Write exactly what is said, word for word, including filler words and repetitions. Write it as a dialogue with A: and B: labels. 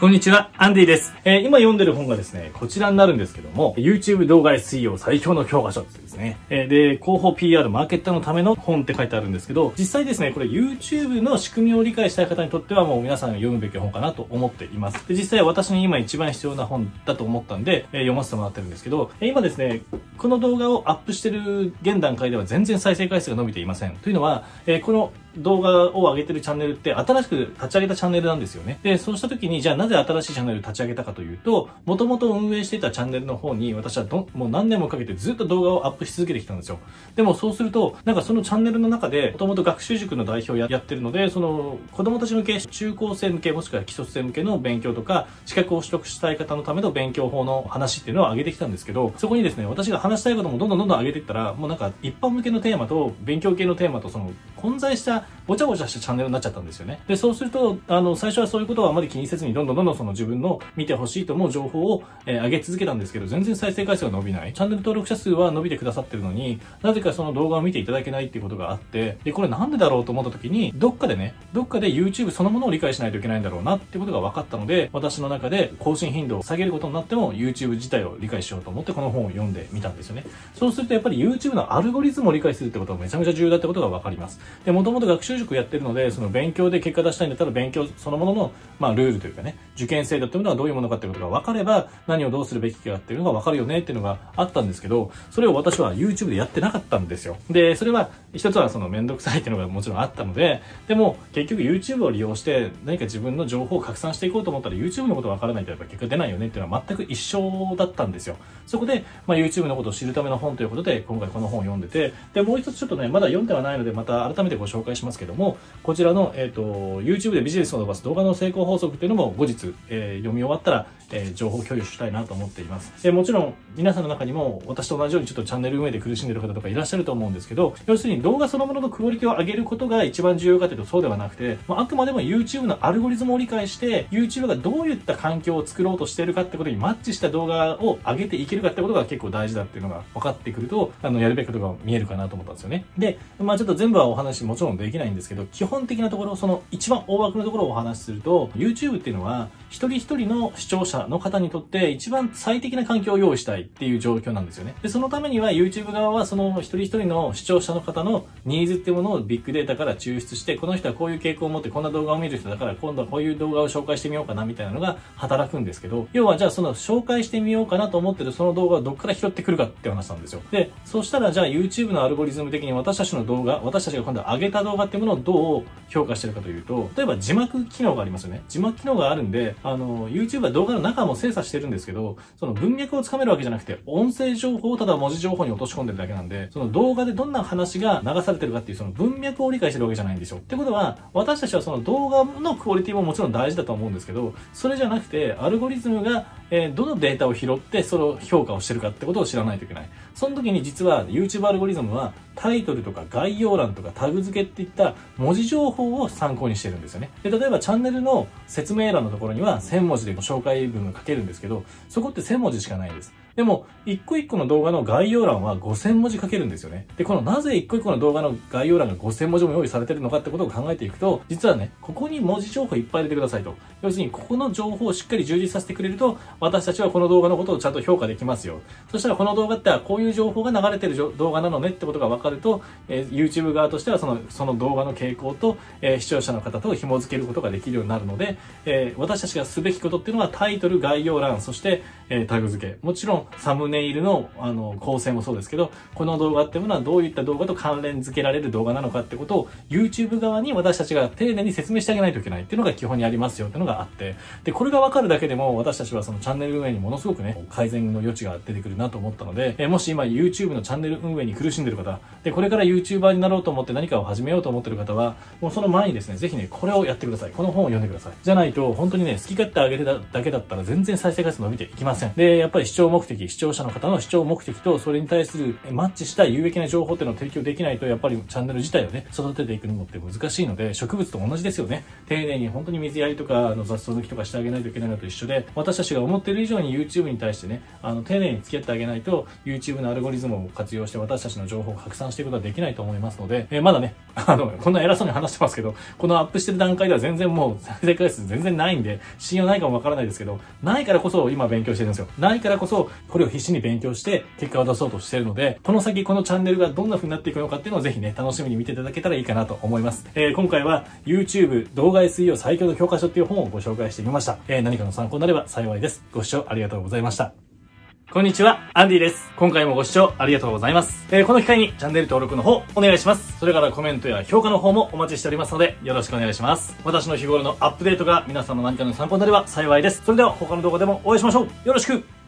A: こんにちは、アンディです。えー、今読んでる本がですね、こちらになるんですけども、YouTube 動画 エスイーオー 最強の教科書ってですね。えー、で、広報 ピーアール マーケッターのための本って書いてあるんですけど、実際ですね、これ YouTube の仕組みを理解したい方にとってはもう皆さんが読むべき本かなと思っています。で、実際私に今一番必要な本だと思ったんで、えー、読ませてもらってるんですけど、えー、今ですね、この動画をアップしてる現段階では全然再生回数が伸びていません。というのは、えー、この動画を上げてるチャンネルって新しく立ち上げたチャンネルなんですよね。で、そうした時に、じゃあなぜ新しいチャンネル立ち上げたかというと、もともと運営していたチャンネルの方に私はどもう何年もかけてずっと動画をアップし続けてきたんですよ。でもそうすると、なんかそのチャンネルの中で、もともと学習塾の代表をやってるので、その子供たち向け、中高生向け、もしくは基礎生向けの勉強とか、資格を取得したい方のための勉強法の話っていうのを上げてきたんですけど、そこにですね、私が話したいこともどんどんどんどん上げていったら、もうなんか一般向けのテーマと勉強系のテーマとその混在したごちゃごちゃしたチャンネルになっちゃったんですよね。で、そうすると、あの、最初はそういうことはあまり気にせずに、どんどんどんどんその自分の見てほしいと思う情報を、えー、上げ続けたんですけど、全然再生回数が伸びない。チャンネル登録者数は伸びてくださってるのに、なぜかその動画を見ていただけないっていうことがあって、で、これなんでだろうと思った時に、どっかでね、どっかで YouTube そのものを理解しないといけないんだろうなっていうことが分かったので、私の中で更新頻度を下げることになっても、YouTube 自体を理解しようと思ってこの本を読んでみたんですよね。そうするとやっぱり YouTube のアルゴリズムを理解するってことはめちゃめちゃ重要だってことが分かります。で、もともと学習塾やってるので、その勉強で結果出したいんだったら勉強そのものの、まあ、ルールというかね、受験制度っていうのはどういうものかっていうことが分かれば、何をどうするべきかっていうのが分かるよねっていうのがあったんですけど、それを私は YouTube でやってなかったんですよ。で、それは一つはそのめんどくさいっていうのがもちろんあったので、でも結局 YouTube を利用して何か自分の情報を拡散していこうと思ったら YouTube のこと分からないとやっぱ結果出ないよねっていうのは全く一緒だったんですよ。そこで、まあ、YouTube のことを知るための本ということで今回この本を読んでて、で、もう一つちょっとね、まだ読んではないのでまた改めてご紹介しますけども、こちらの、えっと、YouTube でビジネスを伸ばす動画の成功法則っていうのも後日、えー、読み終わったら、えー、情報共有したいなと思っています。で、もちろん皆さんの中にも私と同じようにちょっとチャンネル運営で苦しんでいる方とかいらっしゃると思うんですけど、要するに動画そのもののクオリティを上げることが一番重要かというとそうではなくて、まあ、あくまでも YouTube のアルゴリズムを理解して YouTube がどういった環境を作ろうとしているかってことにマッチした動画を上げていけるかってことが結構大事だっていうのが分かってくると、あの、やるべきことが見えるかなと思ったんですよね。で、まあちょっと全部はお話もちろんできないんですけど、基本的なところ、その一番大枠のところをお話しすると、YouTube っていうのは一人一人の視聴者の方にとって一番最適な環境を用意したいっていう状況なんですよね。で、そのためには YouTube 側はその一人一人の視聴者の方のニーズっていうものをビッグデータから抽出して、この人はこういう傾向を持ってこんな動画を見る人だから今度はこういう動画を紹介してみようかなみたいなのが働くんですけど、要はじゃあその紹介してみようかなと思ってるその動画をどっから拾ってくるかって話なんですよ。で、そうしたらじゃあ YouTube のアルゴリズム的に私たちの動画、私たちが今度は上げた動画っていうものをどう評価してるかというと、例えば字幕機能がありますよね。字幕機能があるんで、あの、YouTube は動画の中も精査してるんですけど、その文脈をつかめるわけじゃなくて、音声情報をただ文字情報に落とし込んでるだけなんで、その動画でどんな話が流されてるかっていうその文脈を理解してるわけじゃないんですよ。ってことは、私たちはその動画のクオリティももちろん大事だと思うんですけど、それじゃなくて、アルゴリズムが、えー、どのデータを拾って、その評価をしてるかってことを知らないといけない。その時に実は YouTube アルゴリズムは、タイトルとか概要欄とかタグ付けっていった文字情報を参考にしてるんですよね。で、例えばチャンネルの説明欄のところにはせんもじでご紹介文が書けるんですけど、そこってせんもじしかないんです。でも、一個一個の動画の概要欄はごせんもじ書けるんですよね。で、このなぜ一個一個の動画の概要欄がごせんもじも用意されてるのかってことを考えていくと、実はね、ここに文字情報いっぱい入れてくださいと。要するに、ここの情報をしっかり充実させてくれると、私たちはこの動画のことをちゃんと評価できますよ。そしたらこの動画ってこういう情報が流れてる動画なのねってことが分かると、えー、YouTube 側としてはその、その動画の傾向と、えー、視聴者の方と紐付けることができるようになるので、えー、私たちがすべきことっていうのはタイトル、概要欄、そして、えー、タグ付け。もちろん、サムネイルの、あの、構成もそうですけど、この動画っていうものはどういった動画と関連付けられる動画なのかってことを YouTube 側に私たちが丁寧に説明してあげないといけないっていうのが基本にありますよっていうのがあって、で、これが分かるだけでも私たちはそのチャンネル運営にものすごくね、改善の余地が出てくるなと思ったので、えー、もし今 YouTube のチャンネル運営に苦しんでる方、で、これから YouTuber になろうと思って何かを始めようと思ってる方は、もうその前にですね、ぜひね、これをやってください。この本を読んでください。じゃないと、本当にね、好き勝手上げてただけだったら全然再生回数伸びていきません。で、やっぱり視聴目的的、視聴者の方の視聴目的と、それに対するマッチした有益な情報っていうのを提供できないと、やっぱりチャンネル自体をね、育てていくのって難しいので、植物と同じですよね。丁寧に本当に水やりとか、あの雑草抜きとかしてあげないといけないのと一緒で、私たちが思っている以上に YouTube に対してね、あの、丁寧に付き合ってあげないと、YouTube のアルゴリズムを活用して私たちの情報を拡散していくことはできないと思いますので、えー、まだね、あの、こんな偉そうに話してますけど、このアップしてる段階では全然もう再生回数全然ないんで、信用ないかもわからないですけど、ないからこそ今勉強してるんですよ。ないからこそ、これを必死に勉強して結果を出そうとしてるので、この先このチャンネルがどんな風になっていくのかっていうのをぜひね、楽しみに見ていただけたらいいかなと思います。えー、今回は YouTube 動画 エスイーオー 最強の教科書っていう本をご紹介してみました。えー、何かの参考になれば幸いです。ご視聴ありがとうございました。こんにちは、アンディです。今回もご視聴ありがとうございます。えー、この機会にチャンネル登録の方お願いします。それからコメントや評価の方もお待ちしておりますのでよろしくお願いします。私の日頃のアップデートが皆さんの何かの参考になれば幸いです。それでは他の動画でもお会いしましょう。よろしく。